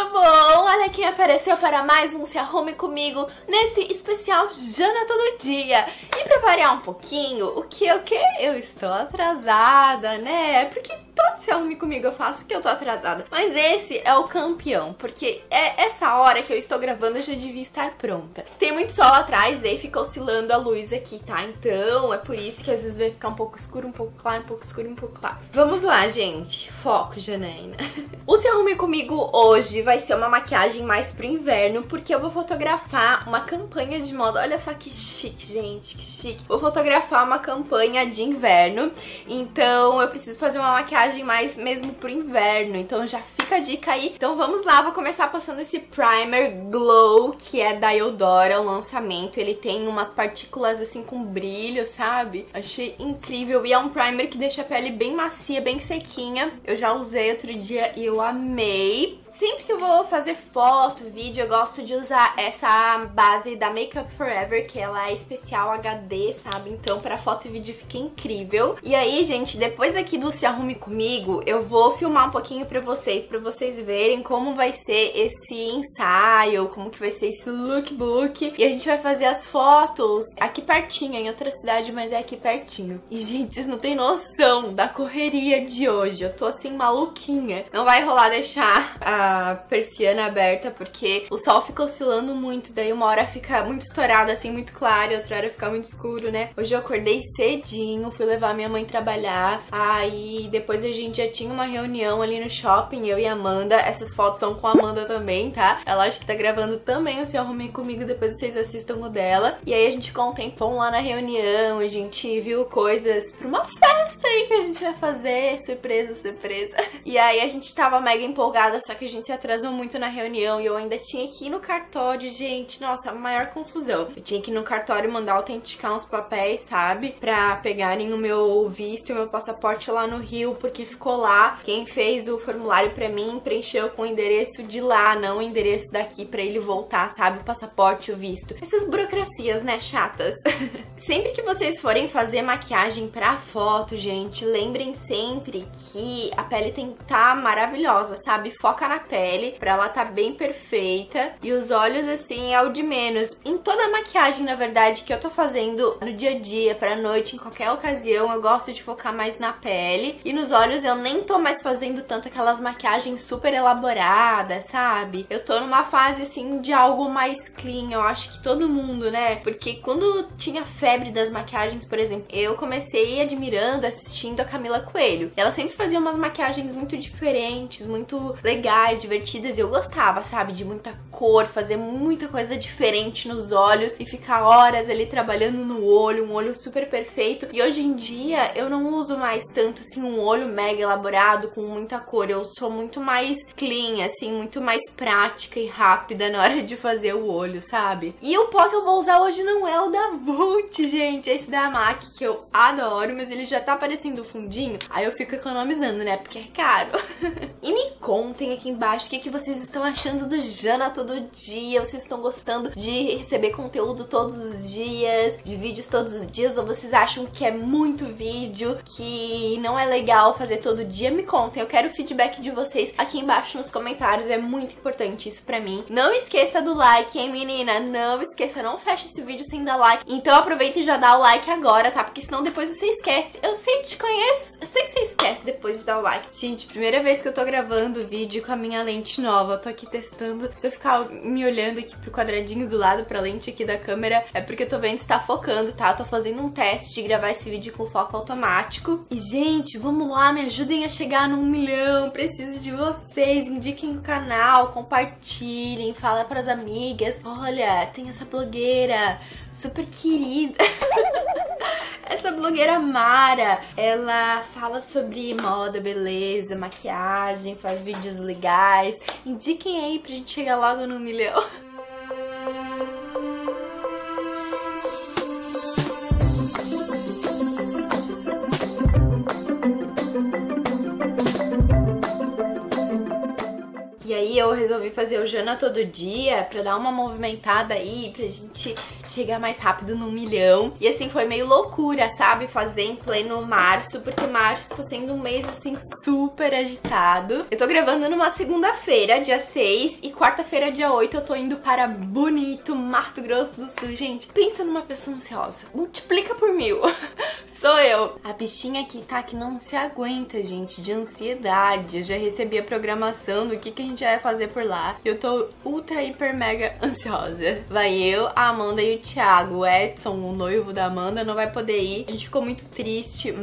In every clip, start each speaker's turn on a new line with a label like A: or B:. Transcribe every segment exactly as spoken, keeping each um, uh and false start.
A: tudo bom? Olha quem apareceu para mais um Se Arrume Comigo nesse especial Jana Todo Dia. E pra variar um pouquinho, o que eu que eu estou atrasada, né? Porque todo Se Arrume Comigo eu faço que eu tô atrasada. Mas esse é o campeão, porque é essa hora que eu estou gravando eu já devia estar pronta. Tem muito sol atrás, daí fica oscilando a luz aqui, tá? Então é por isso que às vezes vai ficar um pouco escuro, um pouco claro, um pouco escuro, um pouco claro. Vamos lá, gente. Foco, Janaína. O Se Arrume Comigo hoje vai ser uma maquiagem mais pro inverno, porque eu vou fotografar uma campanha de moda. Olha só que chique, gente, que chique. Vou fotografar uma campanha de inverno, então eu preciso fazer uma maquiagem mais mesmo pro inverno, então já fica a dica aí. Então vamos lá, vou começar passando esse primer Glow, que é da Eudora, o lançamento. Ele tem umas partículas assim com brilho, sabe? Achei incrível, e é um primer que deixa a pele bem macia, bem sequinha. Eu já usei outro dia e eu amei. Sempre que eu vou fazer foto, vídeo, eu gosto de usar essa base da Makeup Forever, que ela é especial H D, sabe? Então pra foto e vídeo fica incrível. E aí, gente, depois aqui do Se Arrume Comigo, eu vou filmar um pouquinho pra vocês, pra vocês verem como vai ser esse ensaio, como que vai ser esse lookbook. E a gente vai fazer as fotos aqui pertinho, em outra cidade, mas é aqui pertinho. E, gente, vocês não têm noção da correria de hoje. Eu tô assim, maluquinha. Não vai rolar deixar a a persiana aberta, porque o sol fica oscilando muito, daí uma hora fica muito estourado, assim, muito claro, e outra hora fica muito escuro, né? Hoje eu acordei cedinho, fui levar minha mãe trabalhar, aí depois a gente já tinha uma reunião ali no shopping, eu e a Amanda. Essas fotos são com a Amanda também, tá? Ela acho que tá gravando também o Se Arrume Comigo, depois vocês assistam o dela. E aí a gente ficou um tempão lá na reunião, a gente viu coisas pra uma festa aí que a gente vai fazer, surpresa, surpresa. E aí a gente tava mega empolgada, só que a gente se atrasou muito na reunião e eu ainda tinha que ir no cartório, gente. Nossa, a maior confusão. Eu tinha que ir no cartório mandar autenticar uns papéis, sabe? Pra pegarem o meu visto e o meu passaporte lá no Rio, porque ficou lá. Quem fez o formulário pra mim preencheu com o endereço de lá, não o endereço daqui, pra ele voltar, sabe? O passaporte, o visto. Essas burocracias, né, chatas. Sempre que vocês forem fazer maquiagem pra foto, gente, lembrem sempre que a pele tem que estar maravilhosa, sabe? Foca na pele, pra ela tá bem perfeita. E os olhos, assim, é o de menos. Em toda a maquiagem, na verdade, que eu tô fazendo no dia a dia, pra noite, em qualquer ocasião, eu gosto de focar mais na pele. E nos olhos eu nem tô mais fazendo tanto aquelas maquiagens super elaboradas, sabe? Eu tô numa fase, assim, de algo mais clean. Eu acho que todo mundo, né? Porque quando tinha febre das maquiagens, por exemplo, eu comecei admirando, assistindo a Camila Coelho. Ela sempre fazia umas maquiagens muito diferentes, muito legais, divertidas, e eu gostava, sabe, de muita cor, fazer muita coisa diferente nos olhos e ficar horas ali trabalhando no olho, um olho super perfeito. E hoje em dia eu não uso mais tanto assim um olho mega elaborado com muita cor, eu sou muito mais clean, assim, muito mais prática e rápida na hora de fazer o olho, sabe? E o pó que eu vou usar hoje não é o da Vult, gente, é esse da MAC, que eu adoro, mas ele já tá aparecendo o fundinho, aí eu fico economizando, né, porque é caro. E me contem aqui embaixo o que, que vocês estão achando do Jana Todo Dia. Vocês estão gostando de receber conteúdo todos os dias, de vídeos todos os dias, ou vocês acham que é muito vídeo, que não é legal fazer todo dia? Me contem, eu quero o feedback de vocês aqui embaixo nos comentários, é muito importante isso pra mim. Não esqueça do like, hein, menina? Não esqueça, não feche esse vídeo sem dar like. Então aproveita e já dá o like agora, tá? Porque senão depois você esquece. Eu sei que te conheço, eu sei que você esquece depois de dar o like. Gente, primeira vez que eu tô gravando vídeo com a minha lente nova, eu tô aqui testando. Se eu ficar me olhando aqui pro quadradinho do lado, pra lente aqui da câmera, é porque eu tô vendo se tá focando, tá? Eu tô fazendo um teste de gravar esse vídeo com foco automático. E, gente, vamos lá, me ajudem a chegar num milhão. Preciso de vocês. Indiquem o canal, compartilhem, fala pras amigas. Olha, tem essa blogueira super querida. Essa blogueira Mara, ela fala sobre moda, beleza, maquiagem, faz vídeos legais. Indiquem aí pra gente chegar logo no milhão. E aí eu resolvi fazer o Jana Todo Dia pra dar uma movimentada aí, pra gente chegar mais rápido no milhão. E assim, foi meio loucura, sabe? Fazer em pleno março, porque março tá sendo um mês, assim, super agitado. Eu tô gravando numa segunda-feira, dia seis, e quarta-feira, dia oito, eu tô indo para Bonito, Mato Grosso do Sul. Gente, pensa numa pessoa ansiosa. Multiplica por mil. Sou eu. A bichinha aqui tá que não se aguenta, gente, de ansiedade. Eu já recebi a programação do que, que a gente vai fazer por lá. Eu tô ultra, hiper, mega ansiosa. Vai eu, a Amanda e o Thiago. O Edson, o noivo da Amanda, não vai poder ir. A gente ficou muito triste,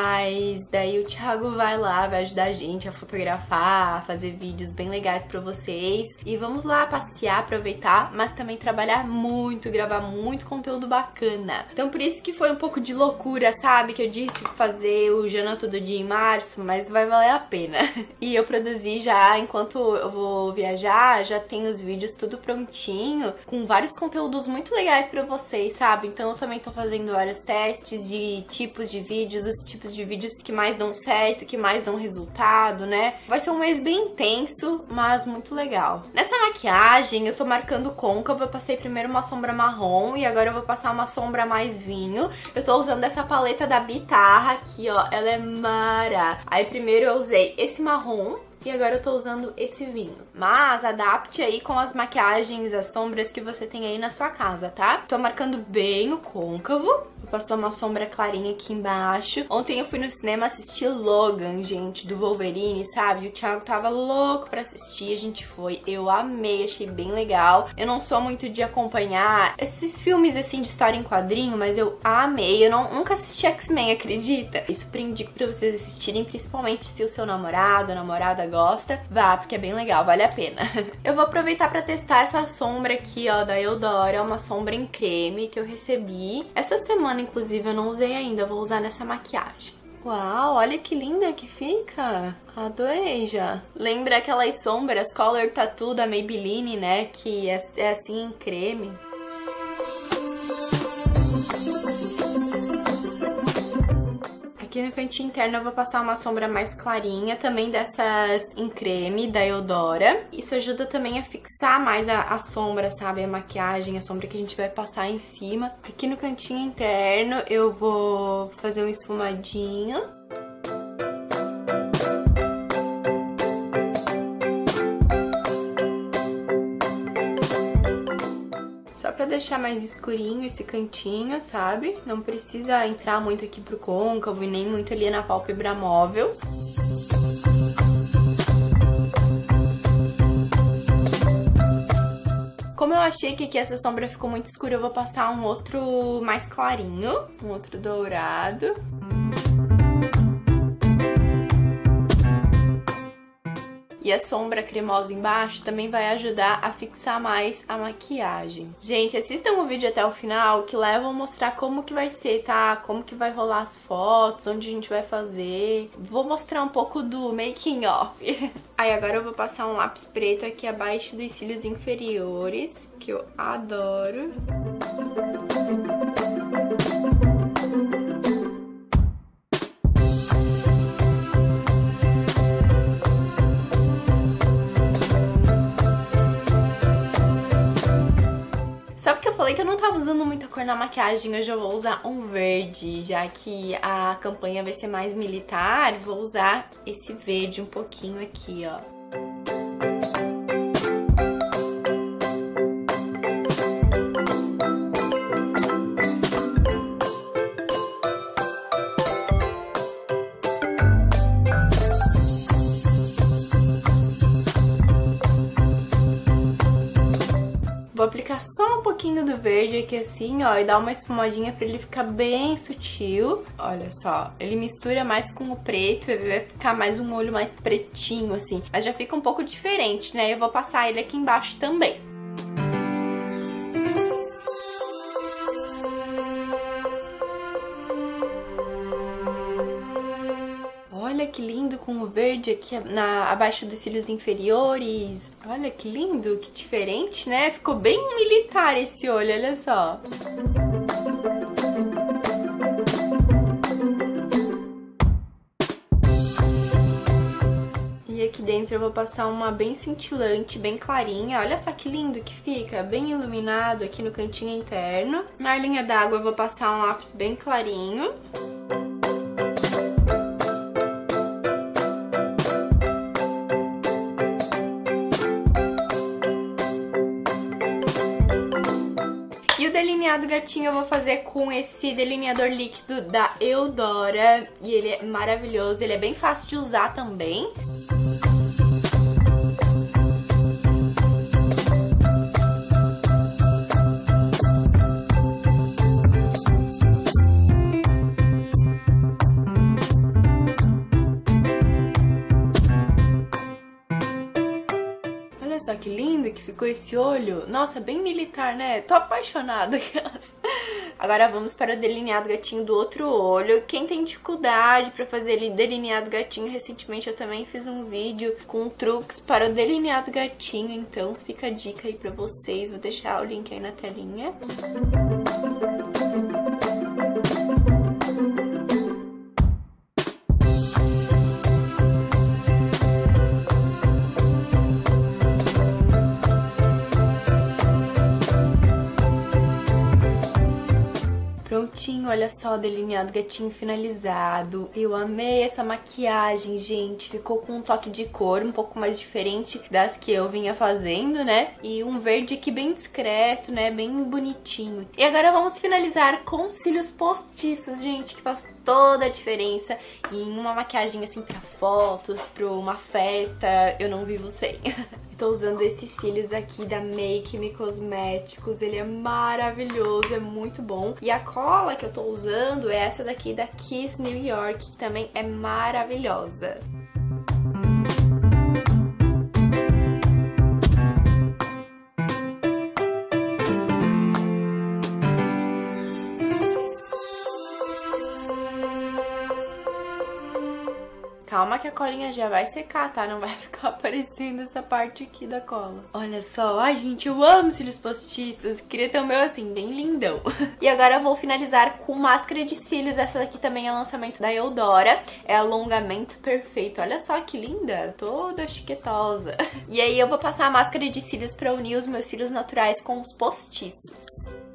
A: mas daí o Thiago vai lá, vai ajudar a gente a fotografar, a fazer vídeos bem legais pra vocês. E vamos lá passear, aproveitar, mas também trabalhar muito, gravar muito conteúdo bacana. Então por isso que foi um pouco de loucura, sabe? Que eu disse fazer o Jana Todo Dia em março, mas vai valer a pena. E eu produzi já, enquanto eu vou viajar, já tem os vídeos tudo prontinho, com vários conteúdos muito legais pra vocês, sabe? Então eu também tô fazendo vários testes de tipos de vídeos, os tipos de vídeos que mais dão certo, que mais dão resultado, né? Vai ser um mês bem intenso, mas muito legal. Nessa maquiagem, eu tô marcando côncavo, eu passei primeiro uma sombra marrom e agora eu vou passar uma sombra mais vinho. Eu tô usando essa paleta da Bitarra aqui, ó, ela é mara. Aí primeiro eu usei esse marrom, e agora eu tô usando esse vinho. Mas adapte aí com as maquiagens, as sombras que você tem aí na sua casa, tá? Tô marcando bem o côncavo. Vou passar uma sombra clarinha aqui embaixo. Ontem eu fui no cinema assistir Logan, gente, do Wolverine, sabe? O Thiago tava louco pra assistir, a gente foi. Eu amei, achei bem legal. Eu não sou muito de acompanhar esses filmes, assim, de história em quadrinho, mas eu amei. Eu não, nunca assisti X-Men, acredita? Eu super indico pra vocês assistirem, principalmente se o seu namorado, a namorada gosta, vá, porque é bem legal, vale a pena. Eu vou aproveitar pra testar essa sombra aqui, ó, da Eudora, é uma sombra em creme que eu recebi essa semana, inclusive, eu não usei ainda, eu vou usar nessa maquiagem. Uau, olha que linda que fica. Adorei já. Lembra aquelas sombras Color Tattoo da Maybelline, né, que é, é assim em creme. Aqui no cantinho interno eu vou passar uma sombra mais clarinha, também dessas em creme, da Eudora. Isso ajuda também a fixar mais a, a sombra, sabe? A maquiagem, a sombra que a gente vai passar em cima. Aqui no cantinho interno eu vou fazer um esfumadinho. Só pra deixar mais escurinho esse cantinho, sabe? Não precisa entrar muito aqui pro côncavo e nem muito ali na pálpebra móvel. Como eu achei que aqui essa sombra ficou muito escura, eu vou passar um outro mais clarinho, um outro dourado. E a sombra cremosa embaixo também vai ajudar a fixar mais a maquiagem. Gente, assistam o vídeo até o final, que lá eu vou mostrar como que vai ser, tá? Como que vai rolar as fotos, onde a gente vai fazer. Vou mostrar um pouco do making off. Aí agora eu vou passar um lápis preto aqui abaixo dos cílios inferiores, que eu adoro. Só porque eu falei que eu não tava usando muita cor na maquiagem, hoje eu vou usar um verde, já que a campanha vai ser mais militar, vou usar esse verde um pouquinho aqui, ó. Vou aplicar só um pouquinho do verde aqui assim, ó, e dar uma esfumadinha pra ele ficar bem sutil. Olha só, ele mistura mais com o preto e vai ficar mais um olho mais pretinho, assim. Mas já fica um pouco diferente, né? Eu vou passar ele aqui embaixo também. Olha que lindo com o verde aqui na, abaixo dos cílios inferiores. Olha que lindo, que diferente, né? Ficou bem militar esse olho, olha só. E aqui aqui dentro eu vou passar uma bem cintilante, bem clarinha. Olha só que lindo que fica, bem iluminado aqui no cantinho interno. Na linha d'água eu vou passar um lápis bem clarinho. E o delineado gatinho eu vou fazer com esse delineador líquido da Eudora. E ele é maravilhoso, ele é bem fácil de usar também. Olha só que lindo que ficou esse olho. Nossa, bem militar, né? Tô apaixonada. Agora vamos para o delineado gatinho do outro olho. Quem tem dificuldade para fazer delineado gatinho, recentemente eu também fiz um vídeo com truques para o delineado gatinho. Então fica a dica aí pra vocês. Vou deixar o link aí na telinha. Prontinho, olha só, delineado gatinho finalizado. Eu amei essa maquiagem, gente. Ficou com um toque de cor um pouco mais diferente das que eu vinha fazendo, né? E um verde aqui bem discreto, né? Bem bonitinho. E agora vamos finalizar com cílios postiços, gente, que faz toda a diferença em uma maquiagem assim pra fotos, pra uma festa. Eu não vivo sem. Tô usando esses cílios aqui da Make Me Cosméticos, ele é maravilhoso, é muito bom. E a cola que eu tô usando é essa daqui da Kiss New York, que também é maravilhosa. Calma que a colinha já vai secar, tá? Não vai ficar aparecendo essa parte aqui da cola. Olha só. Ai, gente, eu amo cílios postiços. Queria ter o meu assim, bem lindão. E agora eu vou finalizar com máscara de cílios. Essa daqui também é lançamento da Eudora. É alongamento perfeito. Olha só que linda. Toda chiquetosa. E aí eu vou passar a máscara de cílios pra unir os meus cílios naturais com os postiços.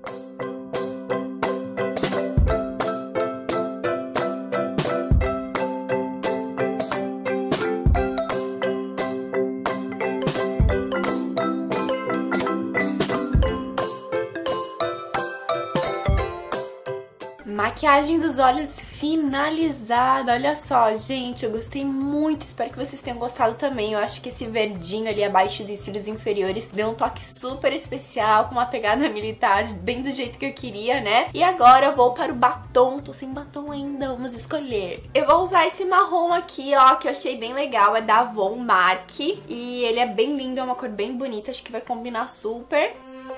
A: Maquiagem dos olhos finalizada. Olha só, gente, eu gostei muito. Espero que vocês tenham gostado também. Eu acho que esse verdinho ali abaixo dos cílios inferiores deu um toque super especial, com uma pegada militar, bem do jeito que eu queria, né? E agora eu vou para o batom. Tô sem batom ainda, vamos escolher. Eu vou usar esse marrom aqui, ó, que eu achei bem legal. É da Avon Mark. E ele é bem lindo, é uma cor bem bonita. Acho que vai combinar super.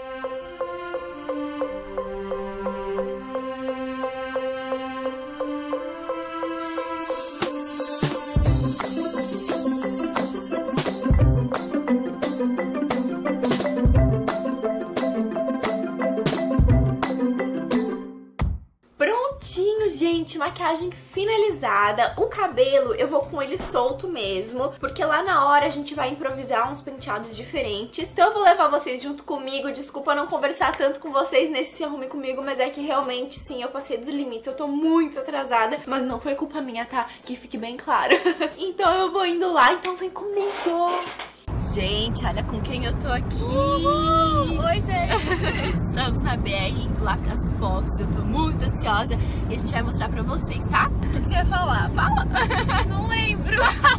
A: Gente, maquiagem finalizada. O cabelo eu vou com ele solto mesmo, porque lá na hora a gente vai improvisar uns penteados diferentes. Então eu vou levar vocês junto comigo. Desculpa não conversar tanto com vocês nesse Se Arrume Comigo, mas é que realmente, sim, eu passei dos limites. Eu tô muito atrasada, mas não foi culpa minha, tá? Que fique bem claro. Então eu vou indo lá, então vem comigo. Gente, olha com quem eu tô aqui. Uhul! Oi, gente. Estamos na B R indo lá pras fotos. Eu tô muito ansiosa e a gente vai mostrar pra vocês, tá? O que você vai falar? Fala! Não lembro.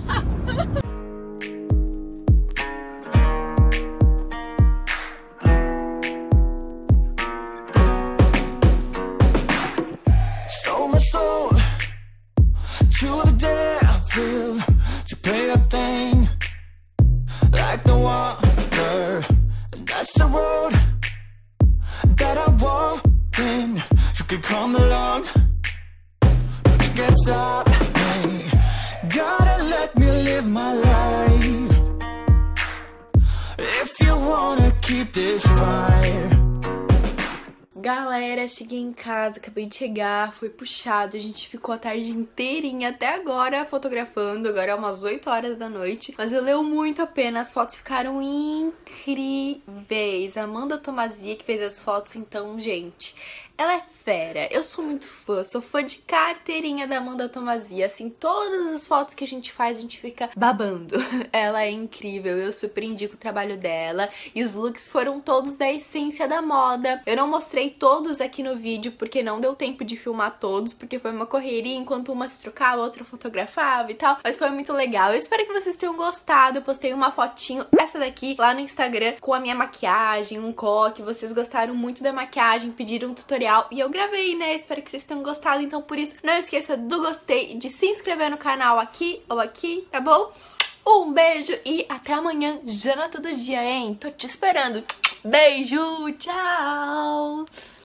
B: Sold my soul to the devil to play a thing. Like the water, that's the road that I walk in. You could come along, but you can't stop me. Gotta let me live my life. If you wanna keep this fire.
A: Galera, cheguei em casa, acabei de chegar, foi puxado, a gente ficou a tarde inteirinha até agora fotografando, agora é umas oito horas da noite, mas valeu muito a pena, as fotos ficaram incríveis. A Amanda Tomazia que fez as fotos, então, gente, ela é fera, eu sou muito fã, sou fã de carteirinha da Amanda Tomazia, assim, todas as fotos que a gente faz, a gente fica babando. Ela é incrível, eu super indico o trabalho dela, e os looks foram todos da essência da moda. Eu não mostrei todos aqui no vídeo, porque não deu tempo de filmar todos, porque foi uma correria, enquanto uma se trocava, a outra fotografava e tal, mas foi muito legal. Eu espero que vocês tenham gostado, eu postei uma fotinho, essa daqui, lá no Instagram, com a minha maquiagem, um coque, vocês gostaram muito da maquiagem, pediram um tutorial, e eu gravei, né? Espero que vocês tenham gostado. Então, por isso, não esqueça do gostei e de se inscrever no canal aqui ou aqui, tá bom? Um beijo e até amanhã, Jana Todo Dia, hein? Tô te esperando. Beijo, tchau!